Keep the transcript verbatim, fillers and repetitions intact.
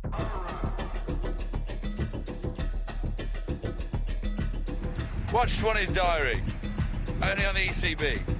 Watch Swanny's Diary, only on the E C B.